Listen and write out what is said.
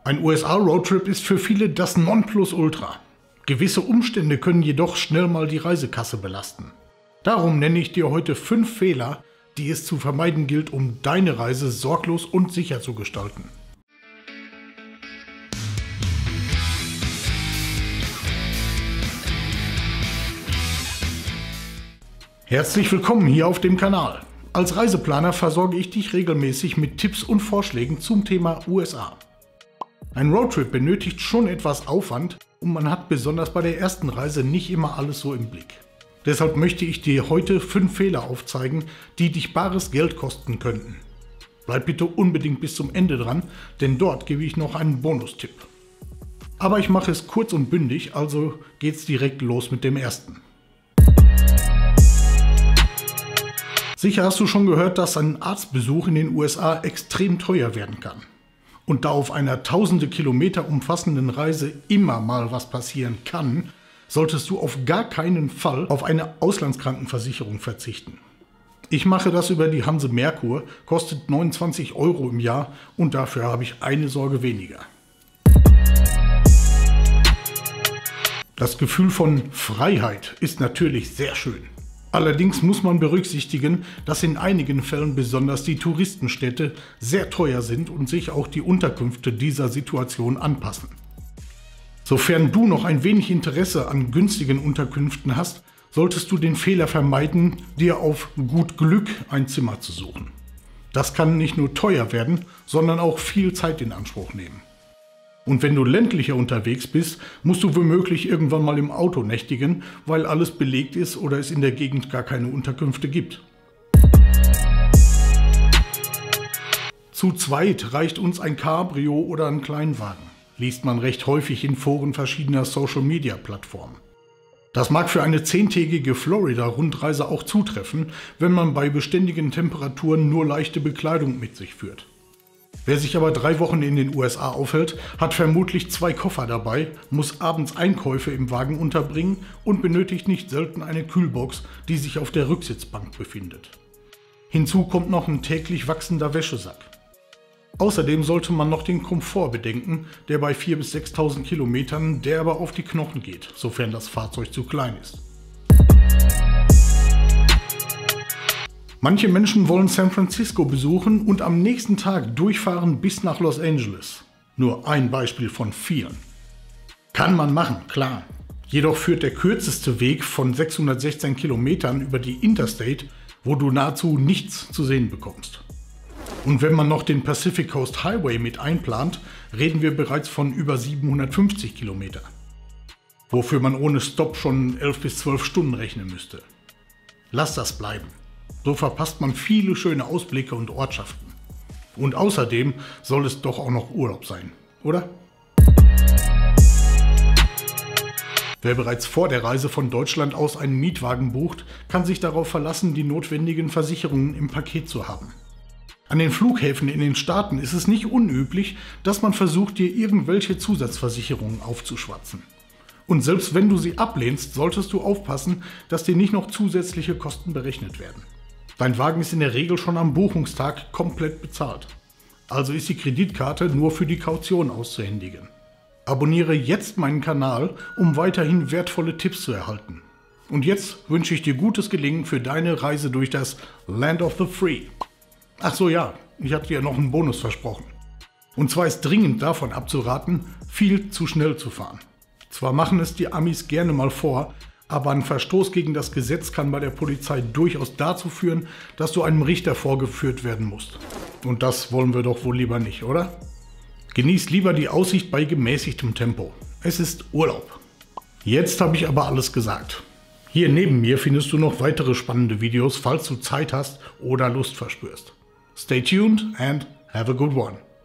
Ein USA-Roadtrip ist für viele das Nonplusultra. Gewisse Umstände können jedoch schnell mal die Reisekasse belasten. Darum nenne ich dir heute 5 Fehler, die es zu vermeiden gilt, um deine Reise sorglos und sicher zu gestalten. Herzlich willkommen hier auf dem Kanal. Als Reiseplaner versorge ich dich regelmäßig mit Tipps und Vorschlägen zum Thema USA. Ein Roadtrip benötigt schon etwas Aufwand und man hat besonders bei der ersten Reise nicht immer alles so im Blick. Deshalb möchte ich dir heute 5 Fehler aufzeigen, die dich bares Geld kosten könnten. Bleib bitte unbedingt bis zum Ende dran, denn dort gebe ich noch einen Bonustipp. Aber ich mache es kurz und bündig, also geht's direkt los mit dem ersten. Sicher hast du schon gehört, dass ein Arztbesuch in den USA extrem teuer werden kann. Und da auf einer tausende Kilometer umfassenden Reise immer mal was passieren kann, solltest du auf gar keinen Fall auf eine Auslandskrankenversicherung verzichten. Ich mache das über die Hanse Merkur, kostet 29 € im Jahr und dafür habe ich eine Sorge weniger. Das Gefühl von Freiheit ist natürlich sehr schön. Allerdings muss man berücksichtigen, dass in einigen Fällen besonders die Touristenstädte sehr teuer sind und sich auch die Unterkünfte dieser Situation anpassen. Sofern du noch ein wenig Interesse an günstigen Unterkünften hast, solltest du den Fehler vermeiden, dir auf gut Glück ein Zimmer zu suchen. Das kann nicht nur teuer werden, sondern auch viel Zeit in Anspruch nehmen. Und wenn du ländlicher unterwegs bist, musst du womöglich irgendwann mal im Auto nächtigen, weil alles belegt ist oder es in der Gegend gar keine Unterkünfte gibt. Zu zweit reicht uns ein Cabrio oder ein Kleinwagen, liest man recht häufig in Foren verschiedener Social-Media-Plattformen. Das mag für eine 10-tägige Florida-Rundreise auch zutreffen, wenn man bei beständigen Temperaturen nur leichte Bekleidung mit sich führt. Wer sich aber 3 Wochen in den USA aufhält, hat vermutlich 2 Koffer dabei, muss abends Einkäufe im Wagen unterbringen und benötigt nicht selten eine Kühlbox, die sich auf der Rücksitzbank befindet. Hinzu kommt noch ein täglich wachsender Wäschesack. Außerdem sollte man noch den Komfort bedenken, der bei 4.000 bis 6.000 Kilometern derbe auf die Knochen geht, sofern das Fahrzeug zu klein ist. Manche Menschen wollen San Francisco besuchen und am nächsten Tag durchfahren bis nach Los Angeles. Nur ein Beispiel von vielen. Kann man machen, klar. Jedoch führt der kürzeste Weg von 616 Kilometern über die Interstate, wo du nahezu nichts zu sehen bekommst. Und wenn man noch den Pacific Coast Highway mit einplant, reden wir bereits von über 750 Kilometer. Wofür man ohne Stopp schon 11 bis 12 Stunden rechnen müsste. Lass das bleiben. So verpasst man viele schöne Ausblicke und Ortschaften. Und außerdem soll es doch auch noch Urlaub sein, oder? Wer bereits vor der Reise von Deutschland aus einen Mietwagen bucht, kann sich darauf verlassen, die notwendigen Versicherungen im Paket zu haben. An den Flughäfen in den Staaten ist es nicht unüblich, dass man versucht, dir irgendwelche Zusatzversicherungen aufzuschwatzen. Und selbst wenn du sie ablehnst, solltest du aufpassen, dass dir nicht noch zusätzliche Kosten berechnet werden. Dein Wagen ist in der Regel schon am Buchungstag komplett bezahlt. Also ist die Kreditkarte nur für die Kaution auszuhändigen. Abonniere jetzt meinen Kanal, um weiterhin wertvolle Tipps zu erhalten. Und jetzt wünsche ich dir gutes Gelingen für deine Reise durch das Land of the Free. Ach so, ja, ich habe dir noch einen Bonus versprochen. Und zwar ist dringend davon abzuraten, viel zu schnell zu fahren. Zwar machen es die Amis gerne mal vor, aber ein Verstoß gegen das Gesetz kann bei der Polizei durchaus dazu führen, dass du einem Richter vorgeführt werden musst. Und das wollen wir doch wohl lieber nicht, oder? Genieß lieber die Aussicht bei gemäßigtem Tempo. Es ist Urlaub. Jetzt habe ich aber alles gesagt. Hier neben mir findest du noch weitere spannende Videos, falls du Zeit hast oder Lust verspürst. Stay tuned and have a good one.